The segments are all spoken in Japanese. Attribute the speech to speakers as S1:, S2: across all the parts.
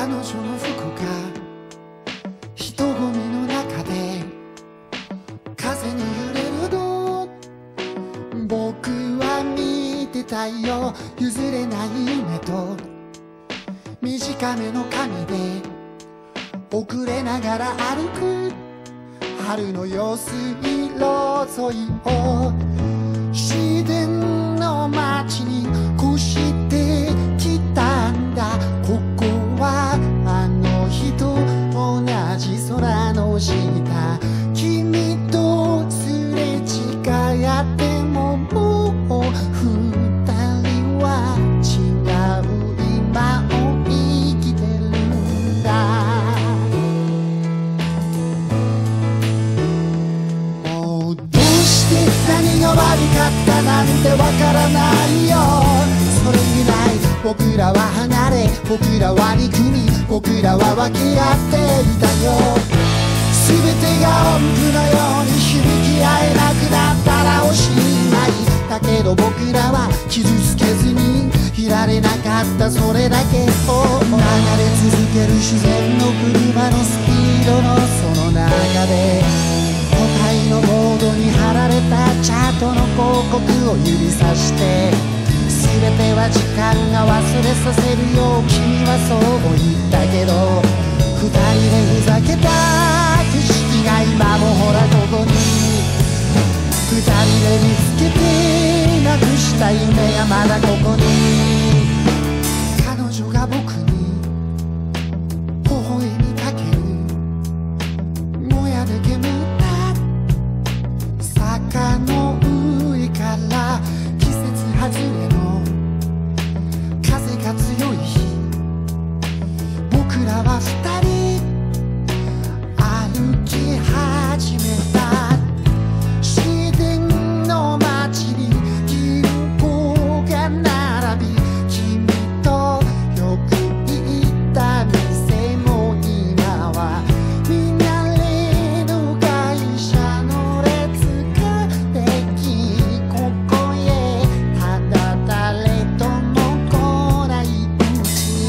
S1: 彼女の服が人混みの中で風に揺れるの僕は見てたよ。譲れない夢と短めの髪で遅れながら歩く春の用水路沿いを自然の街に越してきたんだ。ここはあの日と同じ空の下、君とすれ違ってももう二人は違う今を生きてるんだ。もうどうして何が悪かったなんてわからないよ。それ以来僕らは離れ、僕らは憎み、僕らは分け合っていたよ。全てが音符のように響き合えなくなったらおしまいだけど、僕らは傷つけずにいられなかった。それだけを流れ続ける自然の車のスピードのその中で都会のボードに貼られたチャートの広告を指さして全ては時間が忘れさせるよ。君はそう言ったけど二人でふざけた景色が今もほらここに二人で見つけてなくした夢がまだここに。彼女が僕に微笑みかけるもやで煙った坂の上から季節外れの風が強い日、僕らは二人歩き始めた。自然の街に銀行が並び、君とよく行った店も今は見慣れぬ会社の列ができ、ここへただ誰とも来ないうち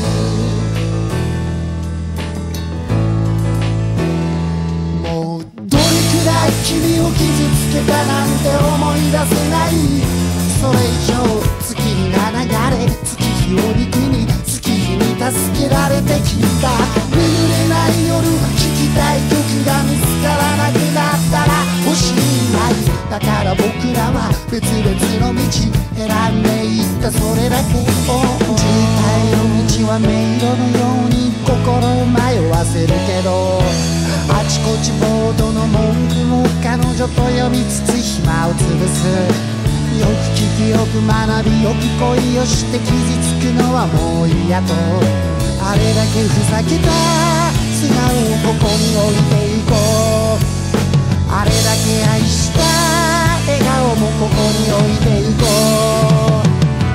S1: もうどれくらい君を傷つけたなんて思い出せない。それ以上月日が流れ月日を憎み月日に助けられてきた。眠れない夜聴きたい曲が見つからなくなったらおしまいだから、僕らは別々の道選んでいった。それだけを渋滞の道は迷路のように心を迷わせるけど、あちこちボードの文句も彼女と読みつつ暇を潰す。よく聞きよく学びよく恋をして傷つくのはもう嫌と、あれだけふざけた素顔をここに置いていこう。あれだけ愛した笑顔もここに置いていこう。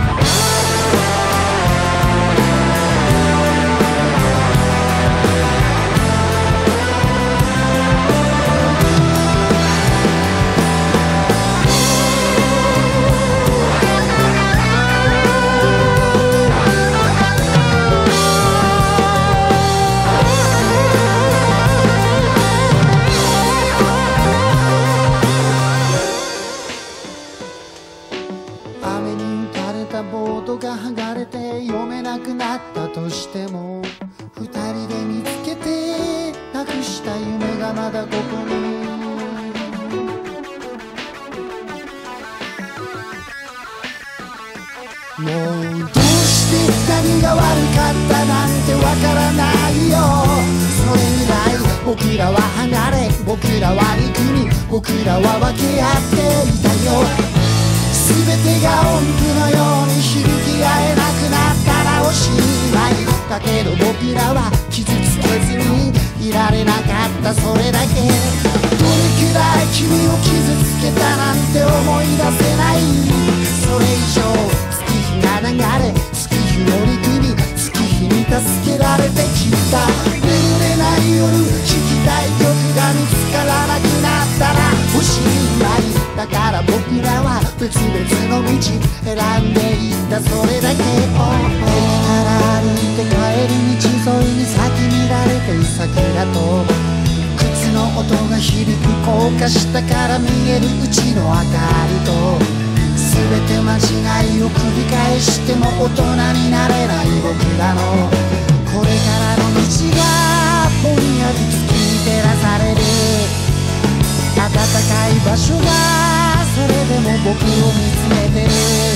S1: 雨に打たれたボードが剥がれて読めなくなったとしても、二人で見つけてなくした夢がまだここに。もうどうして何が悪かったなんてわからないよ。それ以来僕らは離れ僕らは憎み僕らは分け合っていたよ。全てが音符のように響き合えなくなったらおしまいだけど、僕らは傷つけずにいられなかった。それだけどれくらい君を傷つけたなんて思い出せない。それ以上月日が流れ月日を憎み月日に助けられてきた。眠れない夜聴きたい曲が見つからなくなったらおしまいだから、僕らは別々の道選んでいった。それだけを駅から歩いて帰り道沿いに高架下から見えるうちの明かりと、全て間違いを繰り返しても大人になれない僕らのこれからの道がぼんやり月に照らされる暖かい場所がそれでも僕を見つめてる。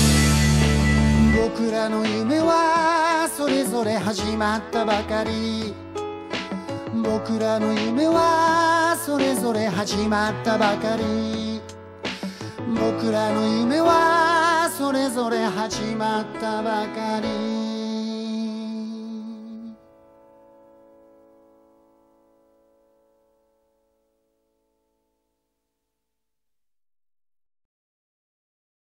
S1: 僕らの夢はそれぞれ始まったばかり、僕らの夢はそれぞれ始まったばかり、僕らの夢はそれぞれ始まったばかり。